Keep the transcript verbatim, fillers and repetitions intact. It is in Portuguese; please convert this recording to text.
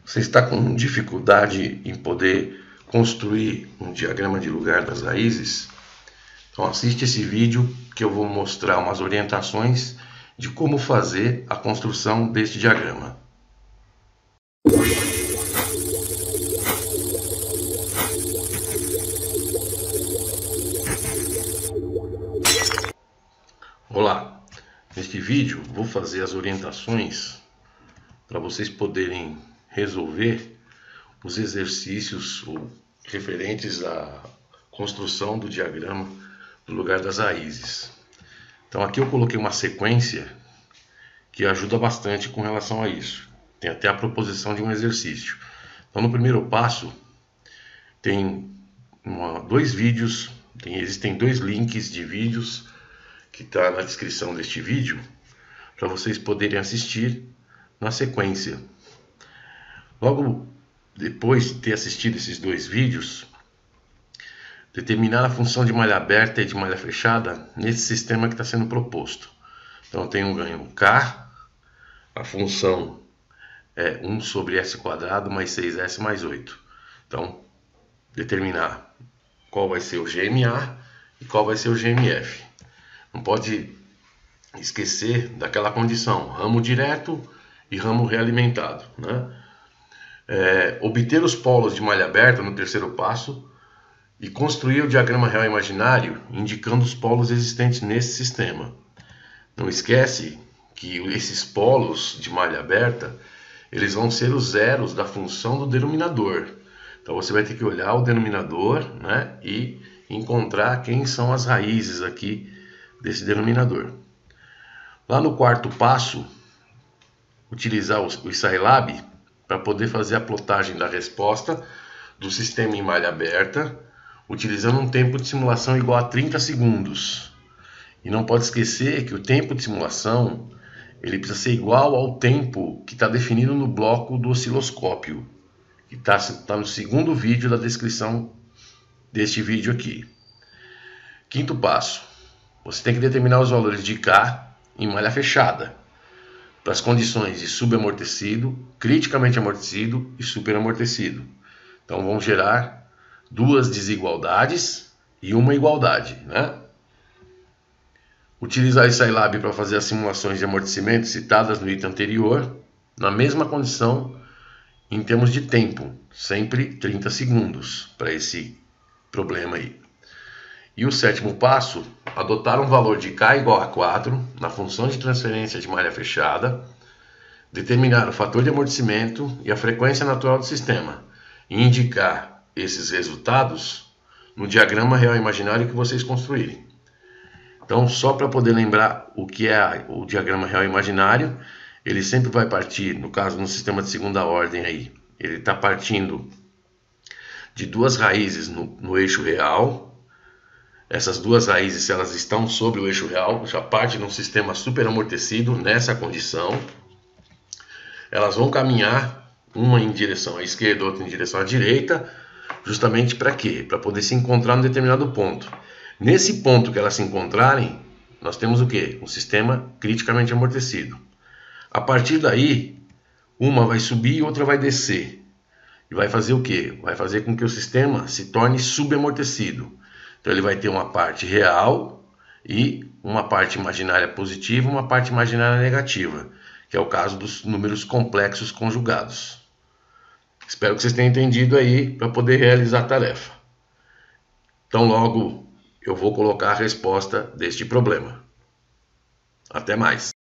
Você está com dificuldade em poder construir um diagrama de lugar das raízes? Então assiste esse vídeo que eu vou mostrar umas orientações de como fazer a construção deste diagrama. Olá, neste vídeo vou fazer as orientações para vocês poderem resolver os exercícios referentes à construção do diagrama do lugar das raízes. Então aqui eu coloquei uma sequência que ajuda bastante com relação a isso. Tem até a proposição de um exercício. Então no primeiro passo tem uma, dois vídeos, tem, existem dois links de vídeos que está na descrição deste vídeo para vocês poderem assistir na sequência. Logo depois de ter assistido esses dois vídeos, determinar a função de malha aberta e de malha fechada nesse sistema que está sendo proposto. Então eu tenho um ganho K, a função é um sobre S quadrado mais seis S mais oito. Então, determinar qual vai ser o G M A e qual vai ser o G M F. Não pode esquecer daquela condição, ramo direto e ramo realimentado, né? É, obter os polos de malha aberta no terceiro passo e construir o diagrama real imaginário indicando os polos existentes nesse sistema. Não esquece que esses polos de malha aberta eles vão ser os zeros da função do denominador. Então você vai ter que olhar o denominador, né, e encontrar quem são as raízes aqui desse denominador. Lá no quarto passo, utilizar o Scilab para poder fazer a plotagem da resposta do sistema em malha aberta, utilizando um tempo de simulação igual a trinta segundos. E não pode esquecer que o tempo de simulação ele precisa ser igual ao tempo que está definido no bloco do osciloscópio, que está tá no segundo vídeo da descrição deste vídeo aqui. Quinto passo, você tem que determinar os valores de K em malha fechada, para as condições de subamortecido, criticamente amortecido e superamortecido. Então vamos gerar duas desigualdades e uma igualdade, né? Utilizar esse Scilab para fazer as simulações de amortecimento citadas no item anterior, na mesma condição em termos de tempo, sempre trinta segundos para esse problema aí. E o sétimo passo, adotar um valor de K igual a quatro na função de transferência de malha fechada, determinar o fator de amortecimento e a frequência natural do sistema e indicar esses resultados no diagrama real imaginário que vocês construírem. Então, só para poder lembrar o que é o diagrama real imaginário, ele sempre vai partir, no caso no sistema de segunda ordem aí, ele está partindo de duas raízes no, no eixo real. Essas duas raízes, se elas estão sobre o eixo real, já parte de um sistema superamortecido nessa condição. Elas vão caminhar uma em direção à esquerda, outra em direção à direita, justamente para quê? Para poder se encontrar em um determinado ponto. Nesse ponto que elas se encontrarem, nós temos o quê? Um sistema criticamente amortecido. A partir daí, uma vai subir e outra vai descer. E vai fazer o quê? Vai fazer com que o sistema se torne subamortecido. Então ele vai ter uma parte real e uma parte imaginária positiva e uma parte imaginária negativa, que é o caso dos números complexos conjugados. Espero que vocês tenham entendido aí para poder realizar a tarefa. Então logo eu vou colocar a resposta deste problema. Até mais!